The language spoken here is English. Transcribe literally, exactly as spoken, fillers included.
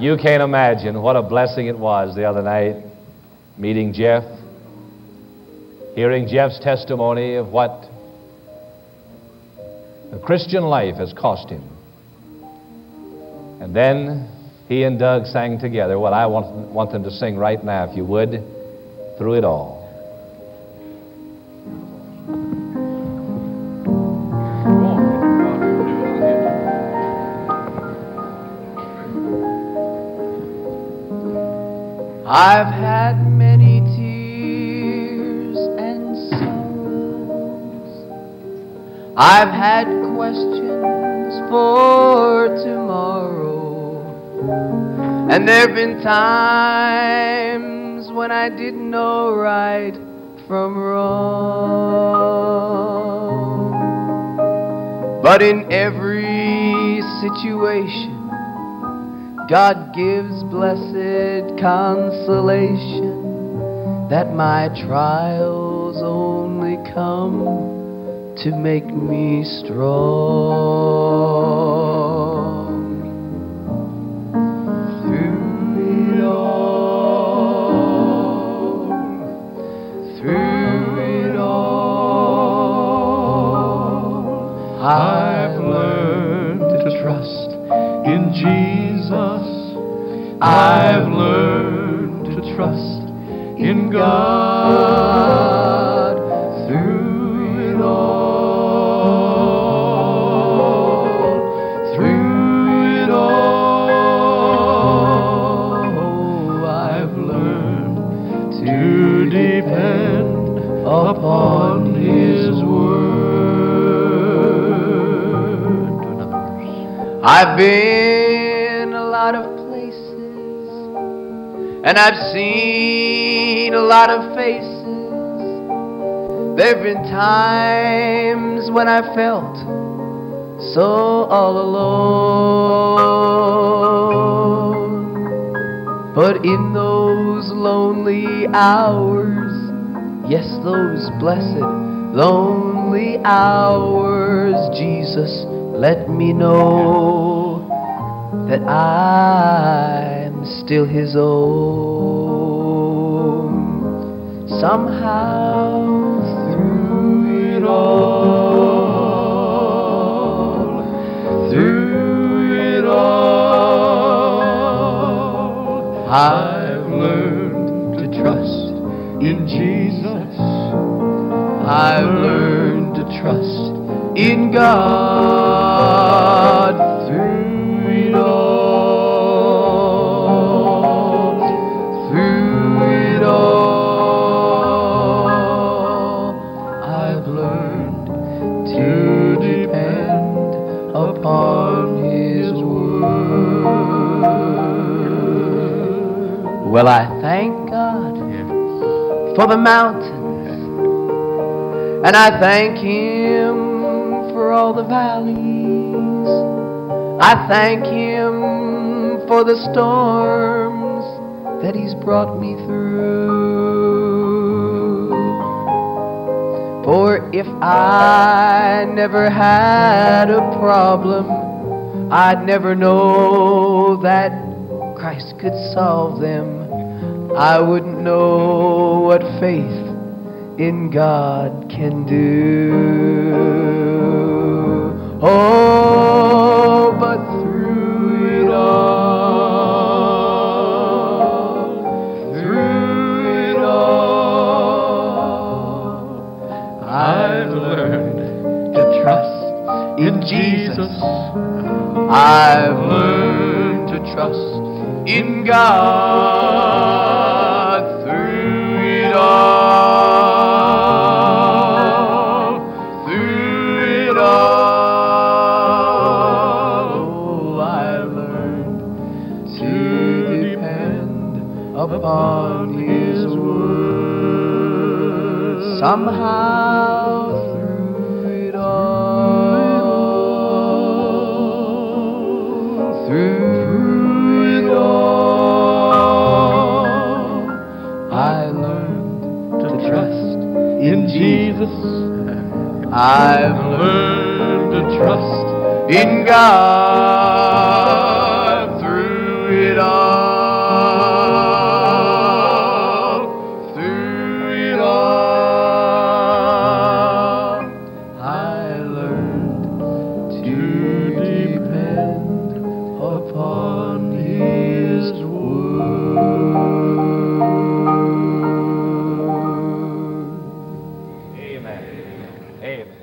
You can't imagine what a blessing it was the other night, meeting Jeff, hearing Jeff's testimony of what the Christian life has cost him. And then he and Doug sang together what I want, want them to sing right now, if you would, Through It All. I've had many tears and sorrows. I've had questions for tomorrow. And there've been times when I didn't know right from wrong. But in every situation, God gives blessed consolation, that my trials only come to make me strong. Through it all, through it all, I've learned to trust in Jesus. I've learned to trust in God. Through it all, through it all, I've learned to depend upon His word. I've been a lot of and I've seen a lot of faces. There've been times when I felt so all alone. But in those lonely hours, yes, those blessed lonely hours, Jesus let me know that I'm still His own. Somehow through it all, through it all, I've learned to trust in Jesus. I've learned to trust in God. Through it all, well, I thank God for the mountains, and I thank Him for all the valleys. I thank Him for the storms that He's brought me through. For if I never had a problem, I'd never know that Christ could solve them. I wouldn't know what faith in God can do. Oh, but through it all, through it all, I've learned to trust in Jesus. I've learned to trust in God. Through it all, through it all, oh, I've learned to depend upon His word. Somehow through it all, through in Jesus. I've learned to trust in God. Through it all. Amen.